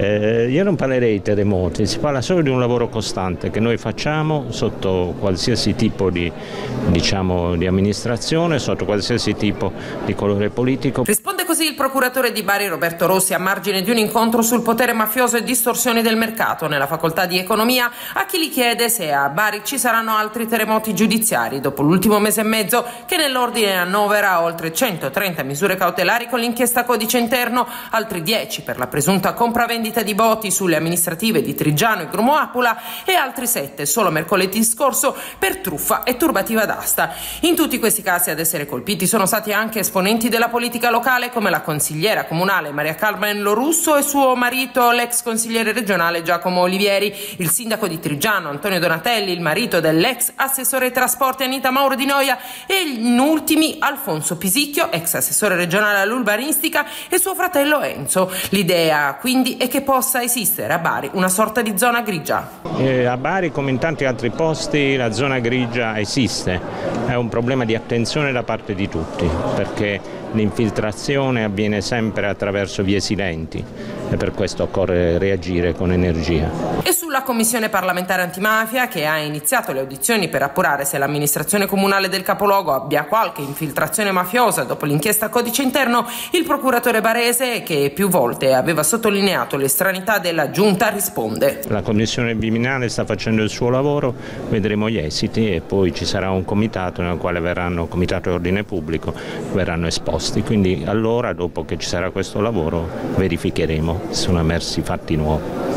Io non parlerei di terremoti, si parla solo di un lavoro costante che noi facciamo sotto qualsiasi tipo di amministrazione, sotto qualsiasi tipo di colore politico. Risponde così il procuratore di Bari Roberto Rossi a margine di un incontro sul potere mafioso e distorsioni del mercato nella facoltà di economia a chi gli chiede se a Bari ci saranno altri terremoti giudiziari dopo l'ultimo mese e mezzo che nell'ordine annovera oltre 130 misure cautelari con l'inchiesta codice interno, altri 10 per la presunta compravendita di voti sulle amministrative di Triggiano e Grumo-Apula e altri 7 solo mercoledì scorso per truffa e turbativa d'asta. In tutti questi casi ad essere colpiti sono stati anche esponenti della politica locale come la consigliera comunale Maria Carmen Lorusso e suo marito l'ex consigliere regionale Giacomo Olivieri, il sindaco di Triggiano Antonio Donatelli, il marito dell'ex assessore ai trasporti Anita Mauro Di Noia e in ultimi Alfonso Pisicchio, ex assessore regionale all'urbanistica, e suo fratello Enzo. L'idea quindi è che possa esistere a Bari una sorta di zona grigia. A Bari, come in tanti altri posti, la zona grigia esiste, è un problema di attenzione da parte di tutti, perché l'infiltrazione avviene sempre attraverso vie silenti e per questo occorre reagire con energia. E sulla Commissione parlamentare antimafia, che ha iniziato le audizioni per appurare se l'amministrazione comunale del capoluogo abbia qualche infiltrazione mafiosa dopo l'inchiesta codice interno, il procuratore barese, che più volte aveva sottolineato l'estraneità della giunta, risponde: la Commissione Viminale sta facendo il suo lavoro, vedremo gli esiti e poi ci sarà un comitato nel quale comitato di ordine pubblico, verranno esposti, quindi allora dopo che ci sarà questo lavoro verificheremo se sono emersi fatti nuovi.